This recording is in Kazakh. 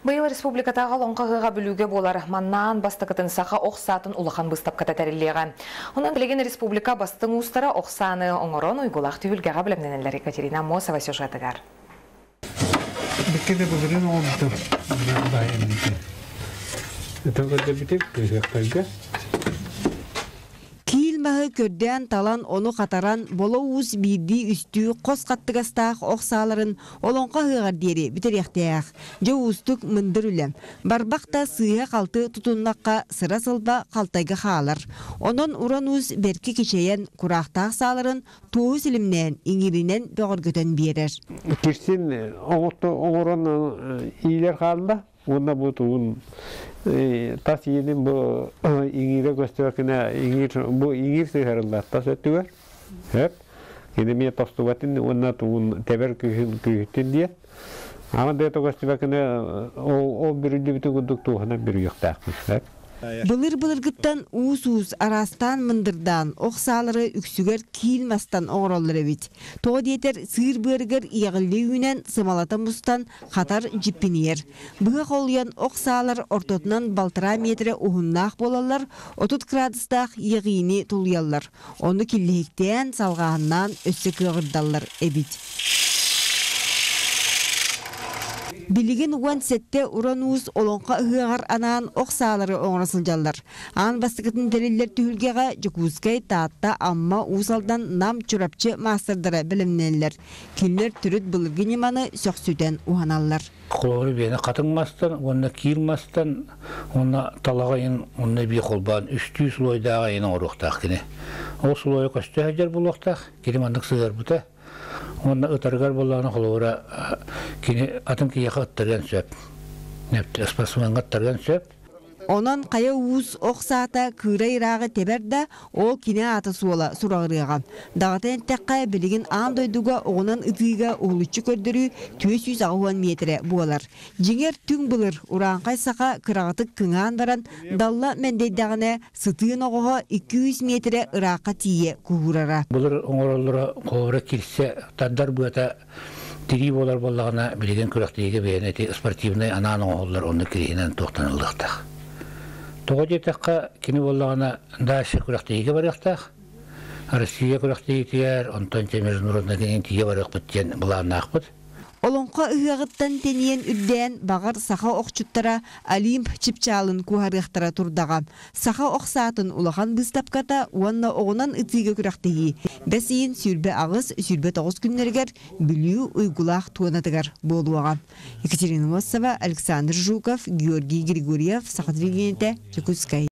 Быйыл республикатағы лонқағыға бүлуге болар маннан бастықытын сақа оқсатын улахан бұстап ката тәрелеға. Онан білеген республика бастың ұстара оқсаны оңырон ұйғылақ түйілгеға білімненелер Екатерина Мосова сюжетігар. Беккеде бұзырын оңды байымды. Өтіңгілді бітіп, көзгақтайға. Киилмаһы көрдән талан оны қатаран боло уз бирди үстү қос қаттығастақ оқсаларын олонқа хыгар дери битеряқтаяқ. Жо устук мындыр үлем. Барбақта сыйға қалты тұтыннаққа сыра сылба қалтайға қалар. Онын уран уз берки кешейен құрақтақ саларын туы сілімнен, иңірінен бөғіргөтен берер. Кирсин оңырын ийлер қалында. Онда бұл туын тас енім бұл иңірі көстіғакына бұл иңір сыйғарылар тас өттігер. Кені тосты батын, онда туын тәбір күйіттен дейін. Ама дәті көстіғакына ол бүрілді біті күндік туғына бір ұйықтақпыз. Былыр-былыргыттан уус-уус арастан мындырдан оқсалары үксүгер киилмастан оңроллары бит. Тоғы детер сыр бөргер иягылы үйінен сымалата мұстан қатар жиппинер. Бұға қолуян оқсалар ортотынан балтыра метре ұғыннақ болалар, 30 градустақ иегіні тұлыялар. Оны киллектен салғағынан өссі көгірдалар әбит. Билигин уан сетте урануус олонқа ыгағар анаан оқсалары оңрасылжалар. Аан бастықытын дәрелер түйілгеға жүкузкай таатта амма уусалдан нам чурапчы мастырдары білімнелер. Киллер түріт бұлыргенеманы сөксүден уаналар. Қолы бені қатыңмастан, онына киілмастан, онына талағайын, онына бей қолбан, үсті сұлойдағы ең орықтақ кені. Ол сұлойы көсті әжер бұл оқтақ, келемандық сығар бұта. Онна ытаргар болланы холора кини атым кияха аттарган сөп. Непти аспасманга аттарган сөп. Онан қая уыз оқсаата кырайрағы теберді ол кіне аты суола сұрағырыған. Дағатен тәққа білігін андойдуға оғынан ұтыға оғылычы көрдірі 200 ағуан метре буалар. Жеңер түң бұлыр ұранқай сақа қырағытық күңан баран далла мәндейдағына сытыын оғыға 200 метре ыраққа тие күғырара. Бұлыр оңыралыра қолыра келсе таддар бұғата тири болар болағына білеген күрақтейге бейінеті спортивный ананың оғылар оны керейінен тоқтанылдықтақ. Тоғы жетаққа кені болағына дашы күрақтейге барықтақ. Россия күрақтейге тияр, онтан темірін ұрынна кенен тие барық біттен бұлағына ақпыд. Олонқа ыгағыттан тенен үрден бағар саха оқчуттара Олимп чипчалын кухарықтара турдаға. Саха оқсатын улахан бұстапката уанна оғынан үтіге күрақтegi. Бәсейін сүрбе ағыз, сүрбе 9 күннергер бүлі ұйгулақ туанатығар болуаға. Екатерина Мосова, Александр Жуков, Георгий Григорьев, Сақадригенете, Чекускай.